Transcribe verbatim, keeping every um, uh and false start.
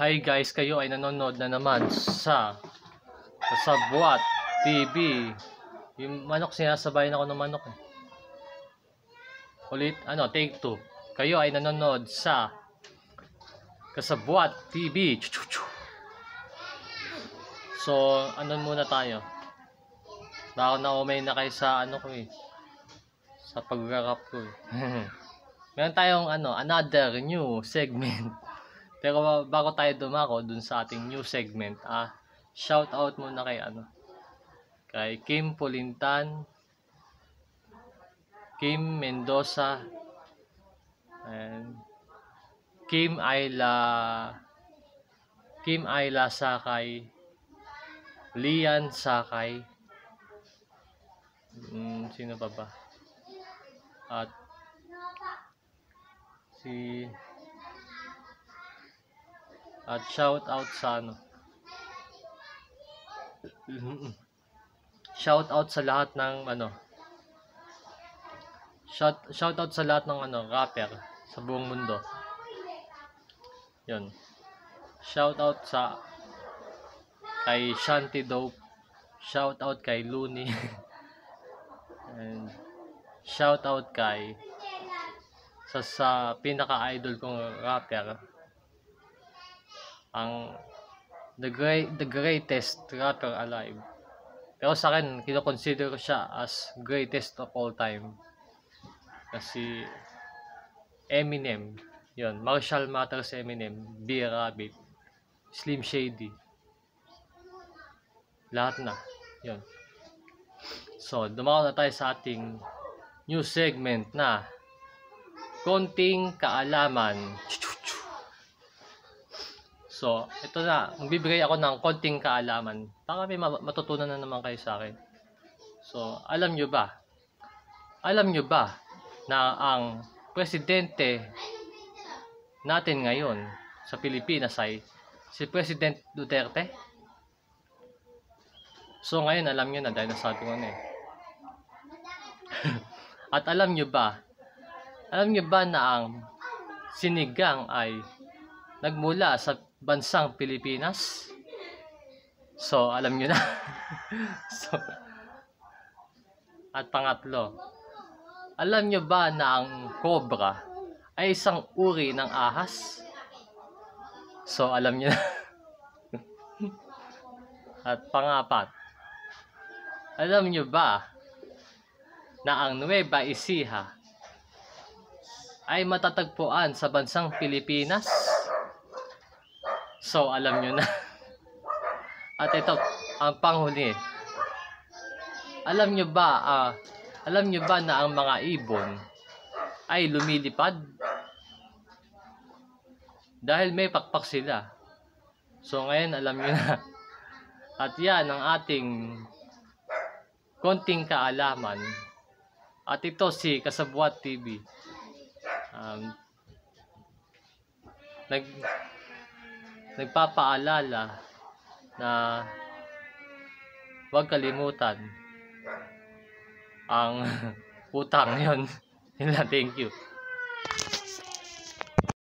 Hi guys, kayo ay nanonood na naman sa Kasabwat T V. Yung manok, sinasabayan ako ng manok eh. Ulit, ano, take two. Kayo ay nanonood sa Kasabwat T V. So, ano muna tayo. Baka na-umay na kayo sa ano ko eh. Sa pag-rap ko eh. Meron tayong ano, another new segment. Pero bago tayo dumako dun sa ating new segment, ah, shout out muna kay ano, kay Kim Pulintan, Kim Mendoza, and Kim Ayla, Kim Ayla Sakay, Lian Sakay, hmm, sino pa ba? At si At shout out sa ano, shout out sa lahat ng ano, shout shout out sa lahat ng ano, rapper sa buong mundo. Yun. Shout out sa kay Shanty Dope, shout out kay Looney. And shout out kay sa, sa pinaka-idol kong rapper, ang the great the greatest rapper alive. Pero sa akin, kino-consider ko siya as greatest of all time. Kasi Eminem, yun, Marshall Mathers Eminem, B Rabbit, Slim Shady, lahat na, yun. So, dumako na tayo sa ating new segment na Konting Kaalaman. So, ito na, magbibigay ako ng konting kaalaman. Baka may matutunan na naman kayo sa akin. So, alam nyo ba? Alam nyo ba na ang presidente natin ngayon sa Pilipinas ay si President Duterte? So, ngayon alam nyo na dahil nasabi ko na eh. At alam nyo ba? Alam nyo ba na ang sinigang ay nagmula sa bansang Pilipinas? So, alam nyo na. So, at pangatlo, alam nyo ba na ang cobra ay isang uri ng ahas? So, alam nyo na. At pangapat, alam nyo ba na ang Nueva Ecija ay matatagpuan sa bansang Pilipinas? So, alam nyo na. At ito, ang panghuli. Alam nyo ba, uh, alam nyo ba na ang mga ibon ay lumilipad? Dahil may pakpak sila. So, ngayon, alam nyo na. At yan ang ating konting kaalaman. At ito si Kasabwat T V. Um, nag... nagpapaalala na huwag kalimutan ang utang. Yun. Thank you.